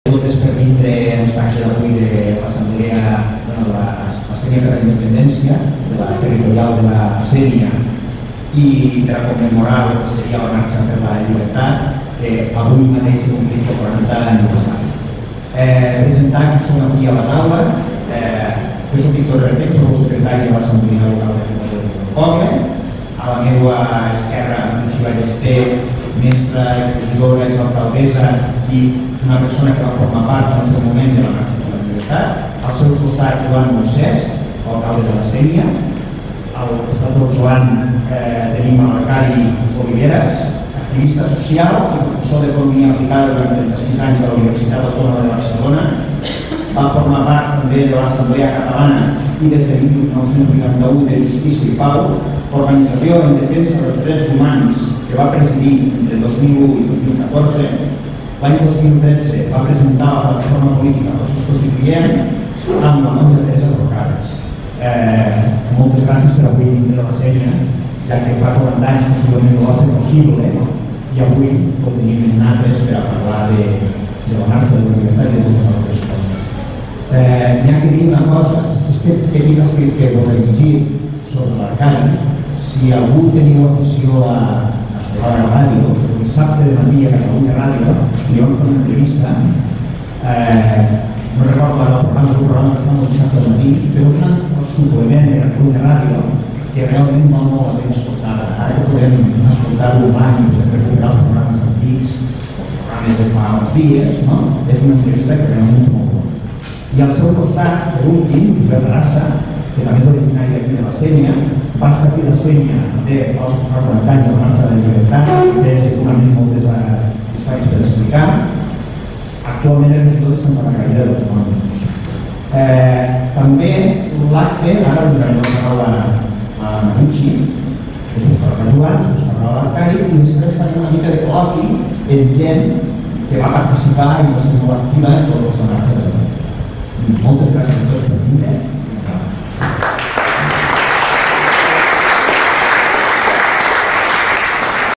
Moltes per vindre en l'acte d'avui de l'Assemblea, la Sènia per la Independència, de la territorial de la Sènia, i per a commemorar el que seria la marxa per la llibertat, que avui mateix s'ha complit 40 aniversari. Presentar que som aquí a la taula, jo soc Víctor Herrera, soc el secretari de l'Assemblea Local del Poble. A la meva esquerra, Montxi Ballester, mestra, regidora, exalcaldessa i una persona que va formar part en el seu moment de la marxa per la llibertat. Al seu costat, Joan Moisès, alcalde de la Sènia. Al costat del Joan tenim l'Arcadi Oliveras, activista social i professor d'Economia aplicada durant 36 anys a la Universitat Autònoma de Barcelona. Va formar part també de l'Assemblea Catalana i des de 1981 de Justícia i Pau, organització en defensa dels drets humans que va presidir entre 2001 i 2014. L'any 2013 va presentar la plataforma política Procés Constituent amb la monja Teresa Forcades. Moltes gràcies per avui vindre a la Sènia, ja que fa 40 anys possiblement no va ser possible i avui tenim nosaltres per a parlar de la marxa de la llibertat i de totes les altres coses. N'hi ha que dir una cosa, aquest petit escrit que vos he llegit sobre l'Arcadi, si algú teniu afició a escoltar la ràdio, el dissabte de matí a Catalunya Ràdio li vam fer una entrevista, no recordo el programa que fan el dissabte de matí, però és un suplement de Catalunya Ràdio que realment val molt la pena escoltar-la. Ara que podem escoltar-ho online i podem recuperar els programes antics, els programes de fa uns dies, és una entrevista que realment és molt bona. I al seu costat, per últim, Josep Rassa, que també és originari d'aquí de la Sènia, va estar aquí a la Sènia també fa 40 anys de la marxa de la llibertat, té segurament moltes històries per explicar. Actualment és regidor de Santa Margarida de los Monjos. També l'acte, ara donarem la paraula a Montxi, que és el Joan, us parlarà l'Arcadi, i després farem una mica de col·loqui amb gent que va participar i va ser molt activa en tota la marxa de la llibertat.